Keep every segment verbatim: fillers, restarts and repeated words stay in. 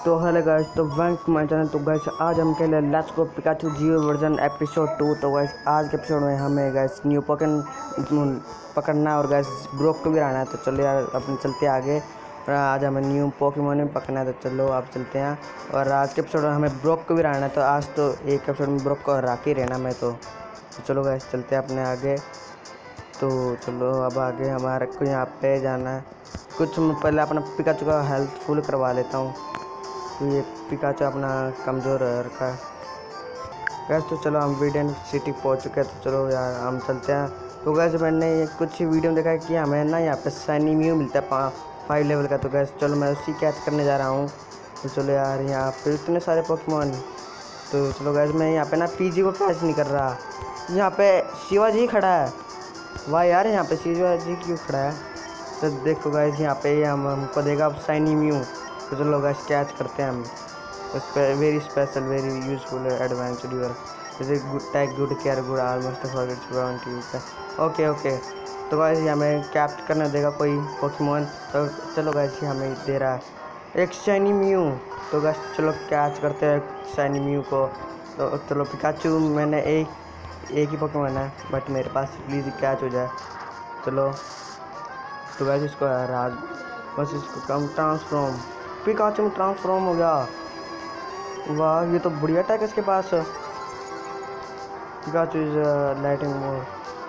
तो hello guys, तो welcome to my channel. तो गाइस आज हम खेले let's go Pikachu geo version episode two. तो गाइस आज के एपिसोड में हमें गाइस न्यू पोकेमॉन पकड़ना और गाइस ब्रोक को भी आना है। तो चलो यार अपन चलते हैं आगे। और आज हमें न्यू पोकेमॉन भी पकड़ना है, तो चलो आप चलते हैं। और आज के एपिसोड में हमें ब्रोक को भी रहना है, तो आज तो एक एपिसोड में ब्रोक को हरा के ही रहना मैं तो, तो चलो गाइस चलते हैं अपने आगे। तो चलो अब आगे हमारे को यहाँ पे जाना है। कुछ मैं पहले अपना पिकाचू का हेल्थ फुल करवा लेता हूँ, तो ये पिकाचू अपना कमज़ोर रखा है गैस। तो चलो हम वीडियन सिटी पहुंच चुके हैं, तो चलो यार हम चलते हैं। तो गैस मैंने ये कुछ वीडियो में देखा है कि हमें ना यहाँ पे सैनी म्यू मिलता है फाइव लेवल का। तो गैस चलो मैं उसी कैच करने जा रहा हूँ। तो चलो यार यहाँ पे इतने सारे पोकेमॉन। तो चलो गैस मैं यहाँ पे ना पीजी को कैच नहीं कर रहा। यहाँ पे शिवाजी खड़ा है। वाह यार यहाँ पे शिवाजी क्यों खड़ा है? तो देखो गैस यहाँ पे हम हमको देगा अब सैनी म्यू। तो चलो गाइस कैच करते हैं हम। उस पर very special very useful adventure your जैसे good tag good care good almost forget. Okay okay तो गाइस ये हमें कैप्च करने देगा कोई पोकेमॉन। तो चलो गाइस ये हमें दे रहा है एक शाइनी म्यू। तो गाइस चलो कैच करते हैं शाइनी म्यू को। तो चलो पिकाचू मैंने एक एक ही पोकेमॉन है, बट मेरे पास प्लीज़ कैच हो जाए। चलो तो गाइस इसको हरा बस, इसको कम ट्रांसफॉर्म। पिकाचू में ट्रांसफॉर्म हो गया। वाह ये तो बढ़िया अटैक है इसके पास। Pikachu is lighting mode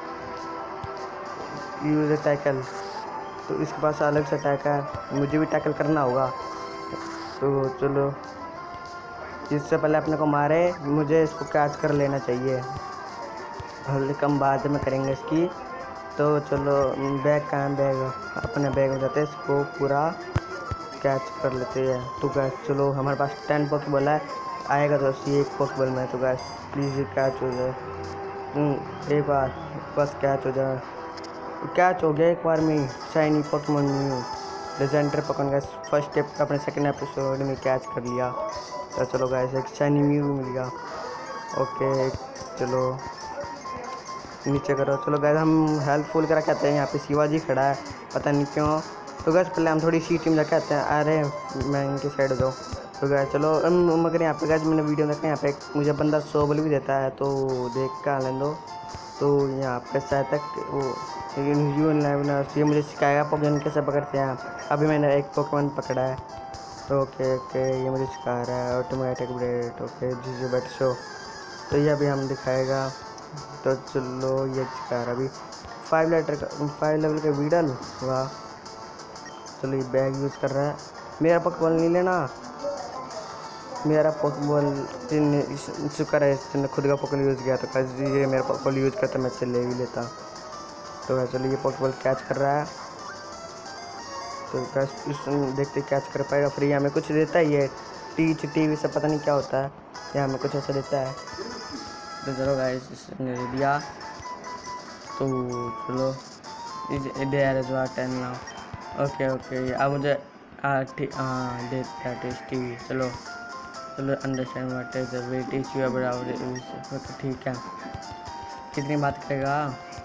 use tackle. तो इसके पास अलग से अटैक है, मुझे भी टैकल करना होगा। तो चलो इससे पहले अपने को मारे मुझे इसको कैच कर लेना चाहिए, हल्दी कम बाद में करेंगे इसकी। तो चलो बैग का बैग अपने बैग में जाते हैं, इसको पूरा कैच कर लेते हैं। तो गैस चलो हमारे पास टेन पॉकेबॉल है, आएगा तो सी एक पॉकेबॉल में। तो गैस प्लीज़ कैच हो जाए एक बार, बस कैच हो जाए। कैच हो गया एक बार में shiny Pokemon new legendary Pokemon. Guys first step अपने सेकंड एपिसोड में कैच कर लिया। तो चलो गैस एक शाइनी म्यू मिल गया। ओके चलो नीचे करो। चलो गैस हम हेल्थ फुल करा कहते हैं, यहाँ पे शिवाजी खड़ा है पता नहीं क्यों। तो गैस पहले हम थोड़ी सी टीम जाके आते हैं। अरे मैं इनके साइड हो जाऊँ। तो गैस चलो मगर यहाँ पे गैस मैंने वीडियो देखा, यहाँ पे मुझे बंदा सोबल भी देता है, तो देख कर लें दो। तो यहाँ पे शायद तक वो यू ये मुझे सिखाएगा पोकेमॉन कैसे पकड़ते हैं। अभी मैंने एक पोकेमॉन पकड़ा है। तो ओके ओके ये मुझे सिखा रहा है ऑटोमेटिक ब्रेड। ओके जी बैट शो, तो ये अभी हम दिखाएगा। तो चलो ये सिखा रहा अभी फाइव लेटर का फाइव लेवल का वीडल। वाह चलो ये बैग यूज़ कर रहा है। मेरा पोकेबॉल नहीं लेना, मेरा पोकेबॉल शुक्र है इसने खुद का पोकेबॉल यूज़ किया। तो कैसे ये मेरा पोकेबॉल यूज़ करता मैं इससे ले भी लेता। तो चलो ये पोकेबॉल कैच कर रहा है। तो कैसे देखते कैच कर पाएगा। फ्री हमें कुछ देता है ये टीच टीवी से पता नहीं क्या होता है, ये हमें कुछ ऐसा देता है। तो चलो गाइस इसने दिया। तो चलो टेन ना। ओके ओके अब मुझे हाँ टेस्टी। चलो चलो understand what is the way teach you about. ठीक है कितनी बात करेगा।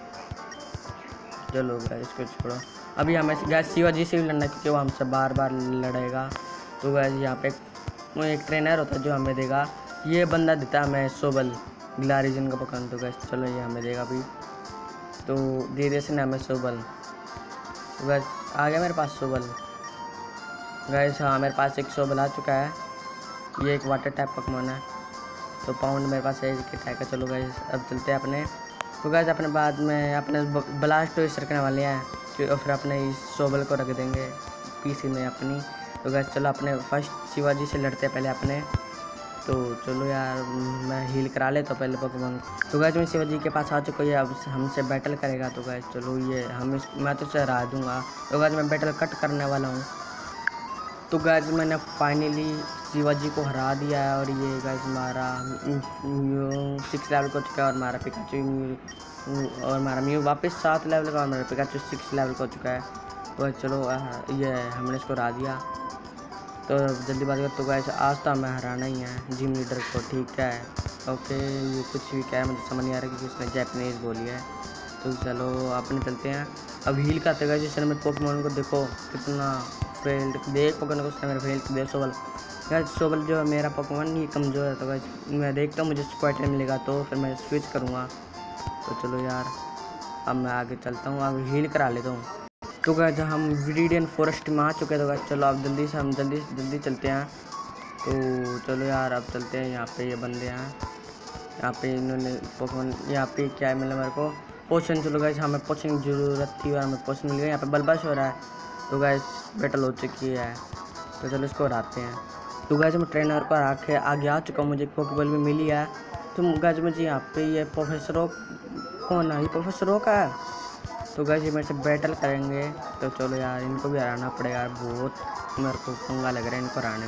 चलो गाइस इसको छोड़ो। अभी हमें गैस शिवाजी से भी लड़ना, क्योंकि वो हमसे बार बार लड़ेगा। तो गैस यहाँ पे वो एक ट्रेनर होता है जो हमें देगा, ये बंदा देता है हमें सोबल ग्लारीजन का पकड़। तो गैस चलो ये हमें देगा अभी। तो दे दे से ना हमें सोबल। तो गैस आ गया मेरे पास सोबल। गैस हाँ मेरे पास एक सोबल आ चुका है। ये एक वाटर टाइप पोकेमॉन है। तो पाउंड मेरे पास एक टाइप का। चलो गैस अब चलते हैं अपने। तो गैस अपने बाद में अपने ब्लास्ट टॉयज रखने वाले हैं, और फिर अपने इस सोबल को रख देंगे पीसी में अपनी। तो गैस चलो अपने फर्स्ट शिवाजी से लड़ते हैं पहले अपने। तो चलो यार मैं हील करा ले तो पहले पोकेमॉन। तो गैस मैं शिवाजी के पास आ चुका है, अब हमसे बैटल करेगा। तो गैस चलो ये हम इस मैं तो उसे हरा दूंगा। तो गैस मैं बैटल कट करने वाला हूँ। तो गैस मैंने फाइनली शिवाजी को हरा दिया है। और ये गैस हमारा सिक्स लेवल को चुका है, और हमारा पिकाचू और हमारा म्यू वापस सात लेवल का, और हमारा पिकाचू सिक्स लेवल का हो चुका है। तो चलो ये हमने इसको हरा दिया। तो जल्दी बात कर। तो गैस आज तो हमें हराना ही है जिम लीडर को, ठीक है। ओके ये कुछ भी क्या है मुझे समझ नहीं आ रहा, क्योंकि उसने जैपनीज़ बोली है। तो चलो अपने चलते हैं अब हील करते गए। जिस समय पोकेमॉन को देखो कितना फेल्ड देख पोकेमॉन को उसने मेरे फेल्ड दे सोबल। गाइस सोबल जो मेरा पोकेमॉन ही कमज़ोर है, तो गाइस मैं देखता हूँ मुझे स्क्वाड टाइम मिलेगा तो फिर मैं स्विच करूँगा। तो चलो यार अब मैं आगे चलता हूँ, अब हील करा लेता हूँ। तो गाइस हम विरिडियन फॉरेस्ट में आ चुके हैं, तो गाइस चलो अब जल्दी से हम जल्दी जल्दी चलते हैं। तो चलो यार अब चलते हैं। यहाँ पे ये बंदे हैं, यहाँ पे इन्होंने पोकेमॉन, यहाँ पे क्या मिला मेरे को पोशन। चलो गाइस हमें पोशन की ज़रूरत थी और हमें पोशन मिल गया। यहाँ पे बलबाश हो रहा है, तो गाइस बैटल हो चुकी है, तो चलो इसको हराते हैं। तो गाइस मैं ट्रेनर को हरा के आगे आ चुका हूँ, मुझे पोकेबॉल भी मिली है। तो गाइस मुझे यहाँ पे ये प्रोफेसर ओक कौन है, ये प्रोफेसर ओक है। तो गाइस ये मेरे से बैटल करेंगे, तो चलो यार इनको भी हराना पड़ेगा यार, बहुत मेरे को पंगा लग रहा है इनको हराने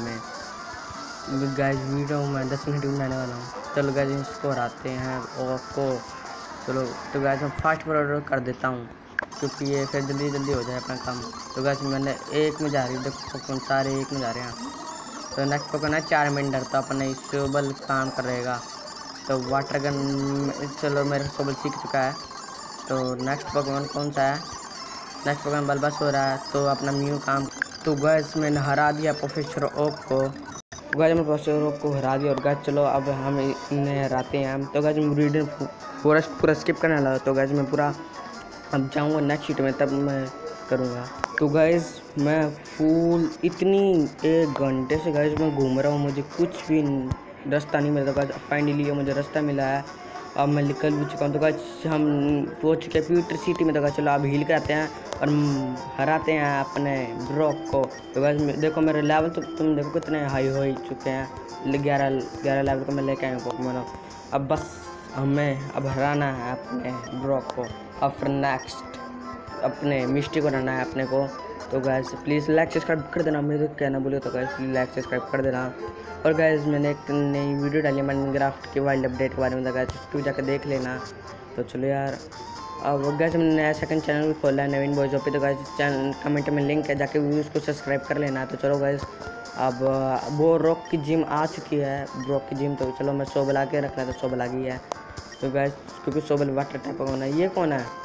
में। गाइस वीडियो मैं दस मिनट में बनाने वाला हूँ। चलो गाइस इसको हराते हैं ओक को। चलो तो गाइस मैं फास्ट फॉरवर्ड कर देता हूँ क्योंकि ये फिर जल्दी जल्दी हो जाए अपना काम। तो गाइस मैंने एक में जा रही हूँ, देखो पोकेमॉन सारे एक में जा रहे हैं। तो नेक्स्ट पोकेमॉन है चार मिनट, तो अपने सोबल काम कर रहेगा। तो वाटर गन चलो मेरे सोबल सीख चुका है। तो नेक्स्ट पोकेमॉन कौन सा है, नेक्स्ट पोकेमॉन बलबास हो रहा है, तो अपना म्यू काम। तो गाइस मैंने हरा दिया प्रोफेसर ओक को। गाइस मैं प्रोफेसर ओक को हरा दिया और गाइस चलो अब हम इन्हें हराते हैं हम। तो गाइस विरिडियन फॉरेस्ट पूरा स्किप करने लगा, तो गाइस मैं पूरा अब जाऊँगा नेक्स्ट शीट में तब मैं करूँगा। तो गाइस मैं फुल इतनी एक घंटे से गाइस मैं घूम रहा हूँ, मुझे कुछ भी रास्ता नहीं मिला। तो गाइस फाइनली मुझे रास्ता मिला है, अब मैं निकल भी चुका हूँ। तो गाइस हम पहुँच चुके हैं प्यूटर सिटी में। तो गाइस चलो अब हील कराते हैं और हराते हैं अपने ब्रोक को। तो गाइस देखो मेरे लेवल तो तुम देखो कितने हाई हो चुके हैं, ग्यारह ग्यारह लेवल को मैं लेके आया हूँ पोकेमॉन। अब बस हमें अब हराना है अपने ब्रोक को, अब फिर नेक्स्ट अपने मिस्टी को हराना है अपने को। तो गाइस प्लीज़ लाइक सब्सक्राइब कर देना, मेरे तो कहना बोले तो गाइस प्लीज़ लाइक सब्सक्राइब कर देना। और गाइस मैंने एक नई वीडियो डाली है माइनक्राफ्ट के वाइल्ड अपडेट के बारे में, तो गाइस उसको भी जाकर देख लेना। तो चलो यार अब गाइस मैंने नया सेकंड चैनल भी खोला है नवीन बॉयज पे, तो गाइस चैनल कमेंट में लिंक है, जाके भी उसको सब्सक्राइब कर लेना। तो चलो गाइस अब वो रॉक की जिम आ चुकी है, रॉक की जिम। तो चलो मैं सोबल आके रख रहा था, सोबल आ गई है। तो गाइस क्योंकि सोबल वाटर टाइप का होना है। ये कौन है,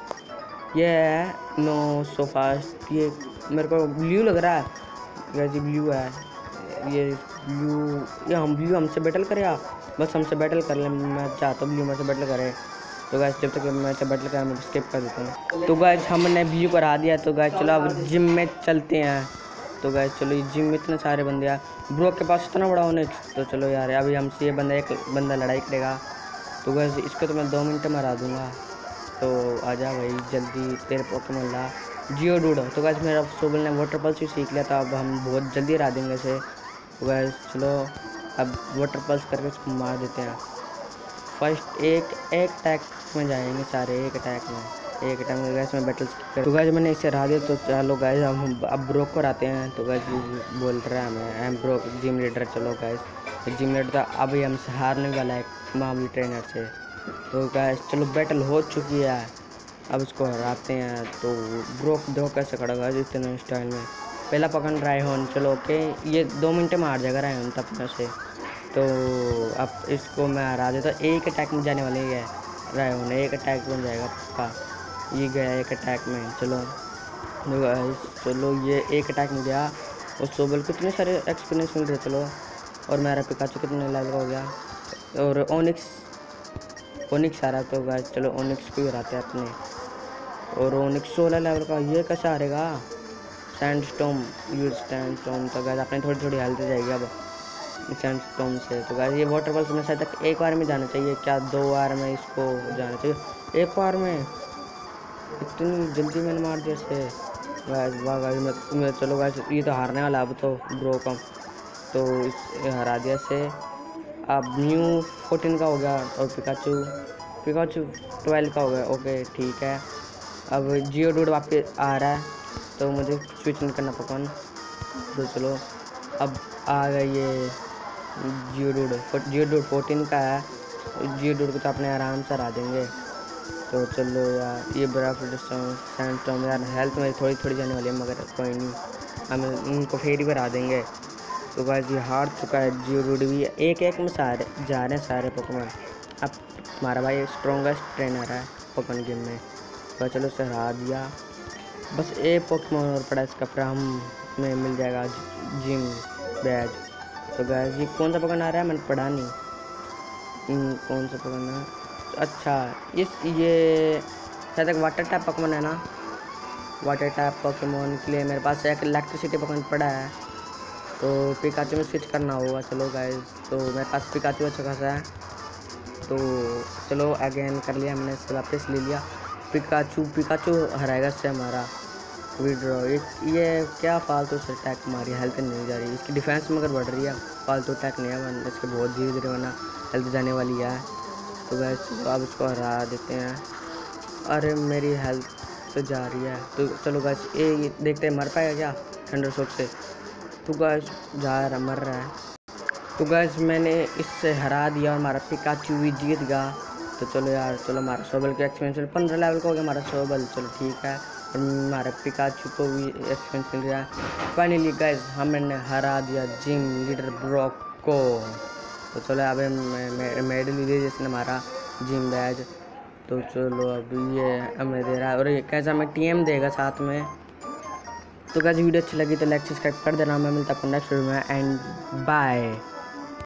ये है नो सो फास्ट, ये मेरे को ब्लू लग रहा है गाइस, ये ब्लू है, ये ब्लू, ये हम ब्लू हमसे बैटल करे आप, बस हमसे बैटल कर ले, मैं चाहता हूँ ब्लू मेरे से बैटल करे। तो गाइस जब तक मैं से बैटल करा मैं स्किप कर देता हूँ। तो गाइस हमने ब्लू को हरा दिया। तो गाइस चलो अब जिम में चलते हैं। तो गाइस चलो ये जिम में इतने सारे बंदे हैं, ब्रोक के पास इतना बड़ा होने। तो चलो यार अभी हमसे ये बंदा एक बंदा लड़ाई करेगा। तो गाइस इसको तो मैं दो मिनट में हरा दूँगा। तो आजा भाई जल्दी, तेरे पोकेमॉन ला जियो डूड। तो गाइस मेरा सोबल ने वाटर पल्स भी सीख लिया था, अब हम बहुत जल्दी हरा देंगे इसे। तो गाइस चलो अब वाटर पल्स करके इसको मार देते हैं। फर्स्ट एक एक अटैक में जाएंगे सारे, एक अटैक में एक अटैक में गाइस में बैटल कर। तो गाइस मैंने इसे हरा दिया। तो चलो गाइस हम अब ब्रोक को हराते हैं। तो गाइस बोल रहा है हमें I am Brock gym leader. चलो गाइस जिम लीडर था, अभी हमसे हारने वाला है मामूली ट्रेनर से। तो गाइस चलो बैटल हो चुकी है, अब इसको हराते हैं। तो ब्रोक दो कैसे खड़ा गाइस इतने स्टाइल में, पहला पकड़ रायहोन। चलो ओके ये दो मिनट में हार जाएगा रायहोन तब में से। तो अब इसको मैं हरा देता, एक अटैक में जाने वाले है रायहोन, एक अटैक बन जाएगा पक्का, ये गया एक अटैक में। चलो गाइस चलो ये एक अटैक में गया और सोबल को इतने सारे एक्सपीरियंस मिल रहे। चलो और मेरा पिकाचू कितने लेवल का हो गया और ओनिक्स ओनिक्स आ रहा। तो गाइस चलो ओनिक्स को ही हराते हैं अपने, और ओनिक्स सोलह लेवल का, ये कैसे हारेगा। Sandstorm use sandstorm. तो गाइस अपने थोड़ी थोड़ी हेल्थ जाएगी अब सैंडस्टॉर्म से। तो गाइस ये वाटर बॉल्स में शायद तक एक बार में जाना चाहिए, क्या दो बार में इसको जाना चाहिए, एक बार में इतनी जल्दी मैंने मार दिया इसे। गाइस वाह गाइस मैं, मैं चलो गाइस ये तो हारने वाला अब तो ब्रो कम। तो इस हरा दिया इसे। अब न्यू फोर्टीन का हो गया और पिकाचू पिकाचू ट्वेल्व का हो गया। ओके ठीक है, अब जियो डूड वापस आ रहा है, तो मुझे स्विच नहीं करना पकड़। तो चलो अब आ गया ये Geodude, Geodude fourteen का है, जियो डूड को तो अपने आराम से हरा देंगे। तो चलो यार ये बड़ा सैंडस्टॉर्म यार हेल्थ में थोड़ी थोड़ी जाने वाली है, मगर कोई नहीं हम इनको फेर ही हरा देंगे। तो गाइस ये हार चुका है जियो डूड भी, एक एक में सारे जा रहे हैं सारे पोकेमॉन। अब हमारा भाई स्ट्रॉन्गेस्ट ट्रेनर है पोकेमॉन गेम में। तो चलो उसे हरा दिया, बस एक पोकेमॉन और पड़ा इसका, फिर हम इसमें मिल जाएगा जिम बैज। तो गाइस ये कौन सा पोकेमॉन आ रहा है, मैंने पढ़ा नहीं कौन सा पोकेमॉन है। अच्छा इस ये शायद एक वाटर टाइप पोकेमॉन है ना, वाटर टाइप पोकेमॉन के लिए मेरे पास एक इलेक्ट्रिसिटी पोकेमॉन पड़ा है, तो पिकाचू में स्विच करना होगा। चलो गाइस तो मेरे पास पिकाचू अच्छा खासा है, तो चलो अगेन कर लिया हमने, इससे वापस ले लिया। पिकाचू पिकाचू हराएगा इससे हमारा विड्रॉ। ये ये क्या फालतू से अटैक मारी, हेल्थ नहीं जा रही, इसकी डिफेंस मगर बढ़ रही है, फालतू अटैक नहीं है, वरना इसके बहुत धीरे धीरे वरना हेल्थ जाने वाली है। तो गाइस अब इसको हरा देते हैं। अरे मेरी हेल्थ तो जा रही है, तो चलो गाइस ये देखते हैं मर पाएगा क्या थंडर शॉक से। तो गाइस जा रहा मर रहा है। तो गाइस मैंने इससे हरा दिया और हमारा पिकाचू भी जीत गया। तो चलो यार चलो हमारा सोबल का एक्सपेंशन पंद्रह लेवल का हो गया हमारा सोबल, चलो ठीक है। और हमारे पिकाचू को भी एक्सपेंस मिल रहा है। फाइनली गाइस हमने हरा दिया जिम लीडर ब्रॉक को। तो चलो अब मेडल भी दे जिसने हमारा जिम बैज। तो चलो अब ये हमें दे रहा है और ये कैसा हमें टीएम देगा साथ में। तो गाइस वीडियो अच्छी लगी तो लाइक सब्सक्राइब कर देना। मैं मिलता हूँ नेक्स्ट वीडियो में एंड बाय।